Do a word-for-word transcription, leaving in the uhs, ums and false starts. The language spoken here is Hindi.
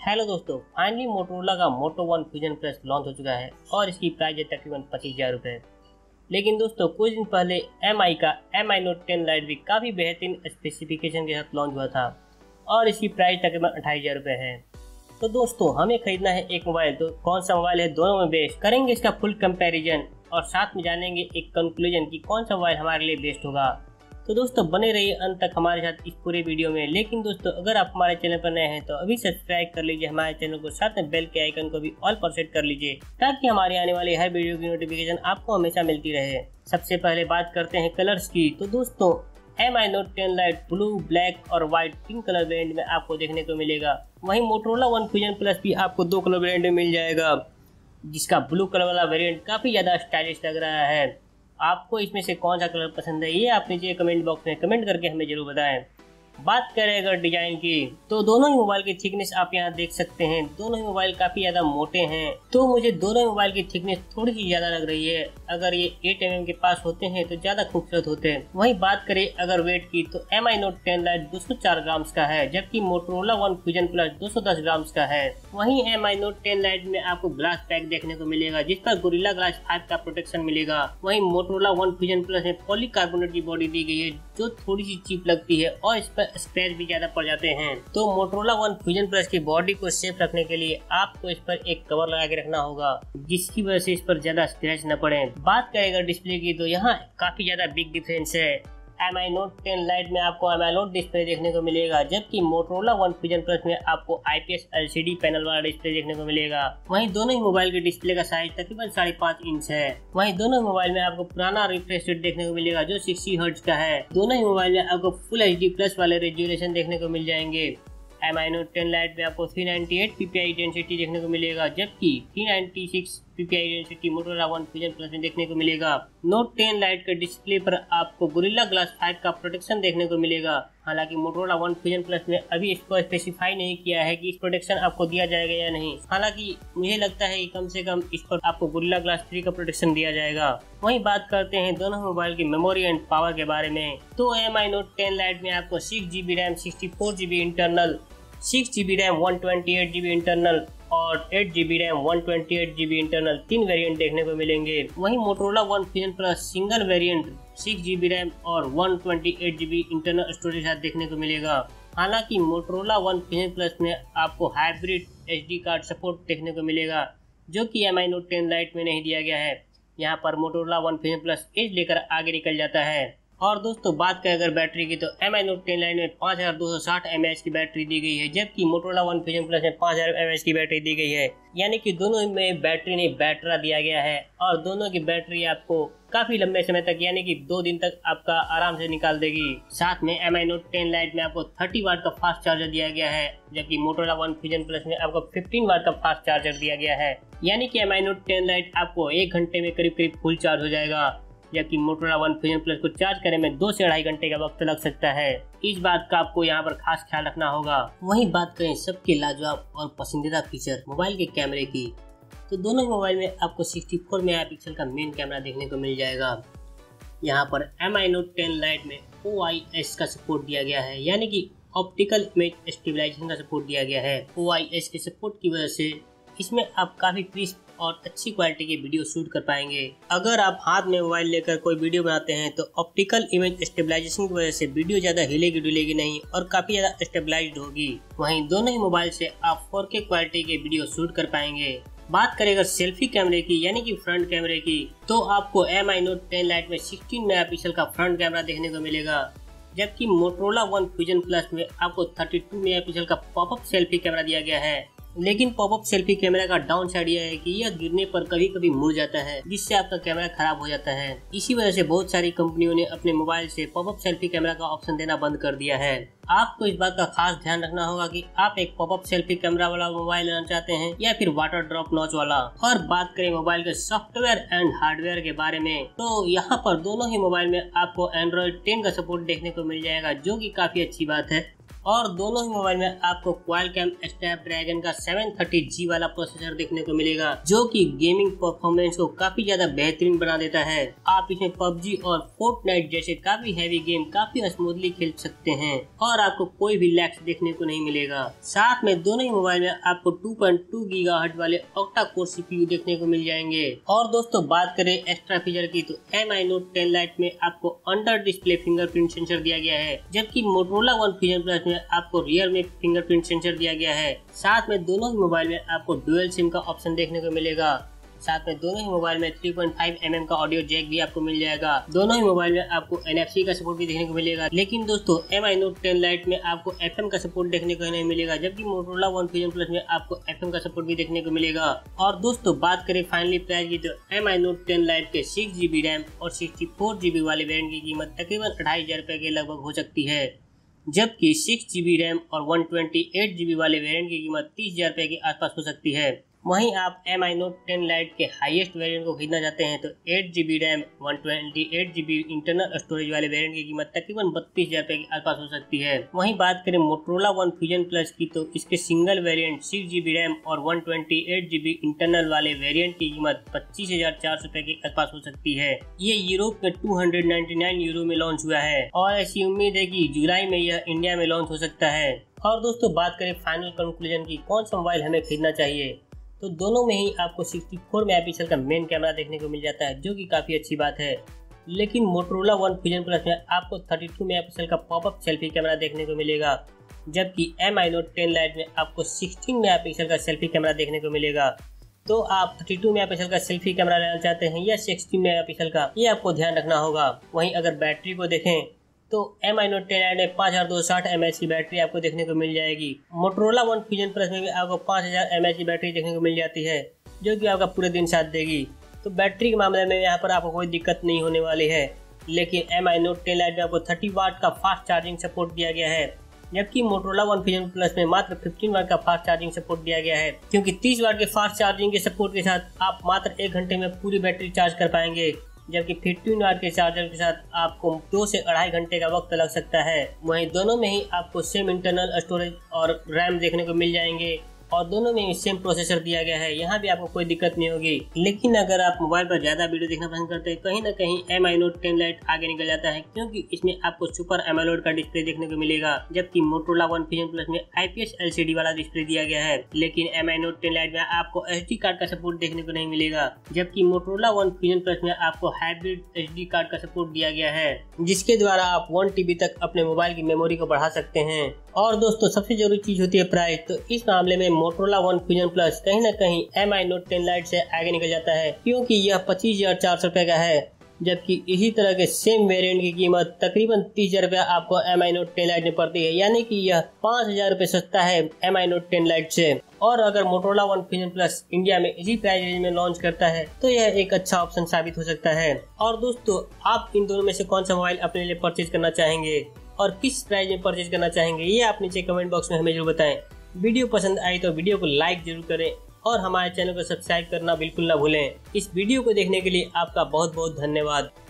हेलो दोस्तों, फाइनली मोटोरोला का Moto one fusion plus launch हो चुका है और इसकी प्राइस है तकरीबन पच्चीस हजार रुपये। लेकिन दोस्तों कुछ दिन पहले एम आई का M I note ten lite भी काफ़ी बेहतरीन स्पेसिफिकेशन के साथ लॉन्च हुआ था और इसकी प्राइस तकरीबन अट्ठाईस हजार रुपये है। तो दोस्तों हमें खरीदना है एक मोबाइल, तो कौन सा मोबाइल है, दोनों में बेस्ट करेंगे इसका फुल कंपैरिजन और साथ में जानेंगे एक कंक्लूजन कि कौन सा मोबाइल हमारे लिए बेस्ट होगा। तो दोस्तों बने रहिए अंत तक हमारे साथ इस पूरे वीडियो में। लेकिन दोस्तों अगर आप हमारे चैनल पर नए हैं तो अभी सब्सक्राइब कर लीजिए हमारे चैनल को, साथ में बेल के आइकन को भी ऑल पर सेट कर लीजिए ताकि हमारे आने वाली हर वीडियो की नोटिफिकेशन आपको हमेशा मिलती रहे। सबसे पहले बात करते हैं कलर्स की। तो दोस्तों M I note ten lite blue, black और व्हाइट तीन कलर वेरिएंट में आपको देखने को मिलेगा। वहीं मोटोरोला वन फ्यूजन प्लस भी आपको दो कलर वेरिएंट में मिल जाएगा, जिसका ब्लू कलर वाला वेरिएंट काफ़ी ज़्यादा स्टाइलिश लग रहा है। आपको इसमें से कौन सा कलर पसंद है ये आप नीचे कमेंट बॉक्स में कमेंट करके हमें जरूर बताएं। बात करें अगर डिजाइन की, तो दोनों ही मोबाइल की थिकनेस आप यहाँ देख सकते हैं। दोनों ही मोबाइल काफी ज्यादा मोटे हैं, तो मुझे दोनों मोबाइल की थिकनेस थोड़ी सी ज्यादा लग रही है। अगर ये एट एम एम के पास होते हैं तो ज्यादा खूबसूरत होते हैं। वहीं बात करें अगर वेट की, तो M I note ten lite दो सौ चार ग्राम का है, जबकि मोटोरोला वन फ्यूजन प्लस दो सौ दस ग्राम का है। वहीं M I note ten light में आपको ग्लास पैक देखने को मिलेगा, जिस पर गोरिल्ला ग्लास फाइव का प्रोटेक्शन मिलेगा। वहीं मोटोरोला वन फ्यूजन प्लस में पॉलीकार्बोनेट की बॉडी दी गई है, जो थोड़ी सी चीप लगती है और इस पर स्क्रैच भी ज्यादा पड़ जाते हैं। तो मोटोरोला वन फ्यूजन प्लस की बॉडी को सेफ रखने के लिए आपको इस पर एक कवर लगा के रखना होगा, जिसकी वजह से इस पर ज्यादा स्क्रैच न पड़े। बात करेगा डिस्प्ले की, तो यहाँ काफी ज्यादा बिग डिफरेंस है। M I note ten light में आपको एमोलेड डिस्प्ले देखने को मिलेगा, जबकि मोटोरोला वन फ्यूजन प्लस में आपको I P S L C D panel वाला डिस्प्ले देखने को मिलेगा। वहीं दोनों ही मोबाइल के डिस्प्ले का साइज तकरीबन साढ़े पाँच इंच है। वहीं दोनों मोबाइल में आपको पुराना रिफ्रेश रेट देखने को मिलेगा जो सिक्सटी हर्ट्ज का है। दोनों ही मोबाइल में आपको फुल एच डी प्लस वाले रेजोल्यूशन देखने को मिल जाएंगे। M I note ten light में आपको three ninety eight P P I density देखने को मिलेगा, जबकि three ninety six P P I density Motorola one fusion plus में देखने को मिलेगा। नोट टेन लाइट के डिस्प्ले पर आपको गोरिल्ला ग्लास फाइव का प्रोटेक्शन देखने को मिलेगा। हालांकि मोटोरोला वन फ्यूजन प्लस में अभी इसको स्पेसिफाई नहीं किया है कि इस प्रोटेक्शन आपको दिया जाएगा या नहीं। हालांकि मुझे लगता है कि कम से कम इस पर आपको गोरिल्ला ग्लास थ्री का प्रोटेक्शन दिया जाएगा। वहीं बात करते हैं दोनों मोबाइल की मेमोरी एंड पावर के बारे में। तो M I note ten light में आपको six G B RAM, sixty four G B internal, six G B RAM, one twenty eight G B internal और eight G B RAM, one twenty eight G B internal तीन वेरिएंट देखने को मिलेंगे। वहीं Motorola one fusion plus single variant six G B RAM और one twenty eight G B internal storage साथ देखने को मिलेगा। हालांकि मोटोरोला वन फ्यूजन प्लस में आपको hybrid H D card support देखने को मिलेगा, जो कि M I note ten light में नहीं दिया गया है। यहाँ पर Motorola one fusion plus edge लेकर आगे निकल जाता है। और दोस्तों बात करें अगर बैटरी की, तो M I note ten light में पाँच हजार दो सौ साठ एम ए एच की बैटरी दी गई है, जबकि मोटोरोला वन फ्यूजन प्लस में पाँच हजार एम ए एच की बैटरी दी गई है। यानी कि दोनों में बैटरी नहीं बैटरा दिया गया है और दोनों की बैटरी आपको काफी लंबे समय तक यानी कि दो दिन तक आपका आराम से निकाल देगी। साथ में M I note ten light में आपको थर्टी वाट का फास्ट चार्जर दिया गया है, जबकि मोटोरोला वन फ्यूजन प्लस में आपको फिफ्टीन वाट का फास्ट चार्जर दिया गया है। यानी कि M I note ten lite आपको एक घंटे में करीब करीब फुल चार्ज हो जाएगा, जबकि मोटोरोला वन फ्यूजन प्लस को चार्ज करने में दो से अढ़ाई घंटे का वक्त लग सकता है। इस बात का आपको यहाँ पर खास ख्याल रखना होगा। वहीं बात करें सबके लाजवाब और पसंदीदा फीचर मोबाइल के कैमरे की, तो दोनों ही मोबाइल में आपको सिक्सटी फोर मेगापिक्सल का मेन कैमरा देखने को मिल जाएगा। यहाँ पर M I note ten light में ओ आई एस का सपोर्ट दिया गया है, यानी कि ऑप्टिकल इमेज स्टेबलाइजेशन का सपोर्ट दिया गया है। ओ आई एस के सपोर्ट की वजह से इसमें आप काफी क्रिस्प और अच्छी क्वालिटी की वीडियो शूट कर पाएंगे। अगर आप हाथ में मोबाइल लेकर कोई वीडियो बनाते हैं तो ऑप्टिकल इमेज स्टेबलाइजेशन की वजह से वीडियो ज्यादा हिलेगी डुलेगी नहीं और काफी ज्यादा स्टेबलाइज्ड होगी। वहीं दोनों ही मोबाइल से आप फोर के क्वालिटी के वीडियो शूट कर पाएंगे। बात करें अगर सेल्फी कैमरे की यानी कि फ्रंट कैमरे की, तो आपको M I note ten light में सिक्सटीन मेगापिक्सल का फ्रंट कैमरा देखने को मिलेगा, जबकि मोटोरोला वन फ्यूजन प्लस में आपको थर्टी टू मेगापिक्सल का पॉपअप सेल्फी कैमरा दिया गया है। लेकिन पॉपअप सेल्फी कैमरा का डाउन साइड यह है कि यह गिरने पर कभी कभी मुड़ जाता है, जिससे आपका कैमरा खराब हो जाता है। इसी वजह से बहुत सारी कंपनियों ने अपने मोबाइल से पॉपअप सेल्फी कैमरा का ऑप्शन देना बंद कर दिया है। आपको इस बात का खास ध्यान रखना होगा कि आप एक पॉपअप सेल्फी कैमरा वाला मोबाइल लेना चाहते हैं या फिर वाटर ड्रॉप नॉच वाला। और बात करें मोबाइल के सॉफ्टवेयर एंड हार्डवेयर के बारे में, तो यहाँ पर दोनों ही मोबाइल में आपको एंड्रॉइड टेन का सपोर्ट देखने को मिल जाएगा, जो कि काफी अच्छी बात है। और दोनों ही मोबाइल में आपको क्वालकॉम स्नैपड्रैगन का सेवन थर्टी जी वाला प्रोसेसर देखने को मिलेगा, जो कि गेमिंग परफॉर्मेंस को काफी ज्यादा बेहतरीन बना देता है। आप इसमें पबजी और फोर्टनाइट जैसे काफी हैवी गेम काफी स्मूथली खेल सकते हैं और आपको कोई भी लैग्स देखने को नहीं मिलेगा। साथ में दोनों ही मोबाइल में आपको टू पॉइंट टू गीगाहर्ट्ज वाले ऑक्टा कोर सीपीयू देखने को मिल जाएंगे। और दोस्तों बात करें एक्स्ट्रा फीचर की, तो M I note ten light में आपको अंडर डिस्प्ले फिंगरप्रिंट सेंसर दिया गया है, जबकि मोटोरोला वन फ्यूजन प्लस में आपको रियर में फिंगरप्रिंट सेंसर दिया गया है। साथ में दोनों ही मोबाइल में आपको डुअल सिम का ऑप्शन देखने को मिलेगा। साथ में दोनों ही मोबाइल में three point five M M का ऑडियो जैक भी आपको मिल जाएगा। दोनों ही मोबाइल में आपको एन एफ सी का सपोर्ट भी देखने को मिलेगा। लेकिन दोस्तों M I note ten light में आपको एफ एम का सपोर्ट देखने को नहीं मिलेगा, जबकि मोटोरोला वन फ्यूजन प्लस में आपको एफ एम का सपोर्ट भी देखने को मिलेगा। और दोस्तों बात करें फाइनली प्राइस की, तो M I note ten light के सिक्स जी बी रैम और सिक्सटी फोर जी बी वाले वेरिएंट की कीमत तकरीबन अढ़ाई हजार रुपए के लगभग हो सकती है, जबकि सिक्स जी बी रैम और one twenty eight G B वाले वेरिएंट की कीमत तीस हजार रुपए के आसपास हो सकती है। वहीं आप M I note ten light के हाईएस्ट वेरिएंट को खरीदना चाहते हैं तो eight G B RAM one twenty eight G B internal storage वाले वेरिएंट की कीमत तकरीबन बत्तीस हजार रुपए के आसपास हो सकती है। वहीं बात करें मोटोरोला वन फ्यूजन प्लस की, तो इसके single variant six G B RAM और one twenty eight G B internal वाले वेरिएंट की कीमत पच्चीस हजार चार सौ रुपए के आसपास हो सकती है। ये यूरोप में two hundred ninety nine euro में लॉन्च हुआ है और ऐसी उम्मीद है कि जुलाई में यह इंडिया में लॉन्च हो सकता है। और दोस्तों बात करें फाइनल कंक्लूजन की, कौन सा मोबाइल हमें खरीदना चाहिए, तो दोनों में ही आपको सिक्सटी फोर मेगापिक्सल का मेन कैमरा देखने को मिल जाता है, जो कि काफ़ी अच्छी बात है। लेकिन मोटोरोला वन फ्यूजन प्लस में आपको थर्टी टू मेगापिक्सल का पॉपअप सेल्फी कैमरा देखने को मिलेगा, जबकि M I note ten light में आपको सिक्सटीन मेगापिक्सल का सेल्फी कैमरा देखने को मिलेगा। तो आप थर्टी टू मेगापिक्सल का सेल्फी कैमरा लेना चाहते हैं या सिक्सटीन मेगापिक्सल का, ये आपको ध्यान रखना होगा। वहीं अगर बैटरी को देखें तो एम आई नोट टेन में पाँच हजार दो सौ साठ एम एच की बैटरी आपको देखने को मिल जाएगी। मोटोरोला वन फ्यूजन प्लस में भी आपको पाँच हजार एम एच की बैटरी देखने को मिल जाती है, जो कि आपका पूरे दिन साथ देगी। तो बैटरी के मामले में यहाँ पर आपको कोई दिक्कत नहीं होने वाली है। लेकिन M I note ten light में आपको थर्टी वाट का फास्ट चार्जिंग सपोर्ट दिया गया है, जबकि मोटोरोला वन फ्यूजन प्लस में मात्र फिफ्टीन वाट का फास्ट चार्जिंग सपोर्ट दिया गया है, क्योंकि तीस वाट के फास्ट चार्जिंग के सपोर्ट के साथ आप मात्र एक घंटे में पूरी बैटरी चार्ज कर पाएंगे, जबकि फिफ्टीन वाट के चार्जर के साथ आपको दो से अढ़ाई घंटे का वक्त लग सकता है। वहीं दोनों में ही आपको सेम इंटरनल स्टोरेज और रैम देखने को मिल जाएंगे और दोनों में सेम प्रोसेसर दिया गया है, यहाँ भी आपको कोई दिक्कत नहीं होगी। लेकिन अगर आप मोबाइल पर ज्यादा वीडियो देखना पसंद करते हैं, कहीं ना कहीं M I note ten Lite आगे निकल जाता है, क्योंकि इसमें आपको सुपर एमोलेड का डिस्प्ले देखने को मिलेगा, जबकि मोटोरोला वन फ्यूजन प्लस में I P S L C D वाला डिस्प्ले दिया गया है। लेकिन M I note ten light में आपको एच डी कार्ड का सपोर्ट देखने को नहीं मिलेगा, जबकि मोटोरोला वन फ्यूजन प्लस में आपको हाइब्रिड एच डी कार्ड का सपोर्ट दिया गया है, जिसके द्वारा आप वन टी बी तक अपने मोबाइल की मेमोरी को बढ़ा सकते हैं। और दोस्तों सबसे जरूरी चीज होती है प्राइस, तो इस मामले में मोटोरोला वन फ्यूजन प्लस कहीं ना कहीं M I note ten Lite से आगे निकल जाता है, क्योंकि यह पच्चीस हजार चार सौ रुपए का है, जबकि इसी तरह के सेम वेरिएंट की कीमत तकरीबन तीस हजार रुपया आपको M I note ten light में पड़ती है, यानी कि यह पाँच हजार रुपए सस्ता है M I note ten Lite से। और अगर Motorola one fusion Plus India में इसी प्राइस रेंज में लॉन्च करता है तो यह एक अच्छा ऑप्शन साबित हो सकता है। और दोस्तों आप इन दोनों में से कौन सा मोबाइल अपने लिए परचेज करना चाहेंगे और किस प्राइस में परचेज करना चाहेंगे, ये आप नीचे कमेंट बॉक्स में हमें जरूर बताएं। वीडियो पसंद आई तो वीडियो को लाइक जरूर करें और हमारे चैनल को सब्सक्राइब करना बिल्कुल ना भूलें। इस वीडियो को देखने के लिए आपका बहुत बहुत धन्यवाद।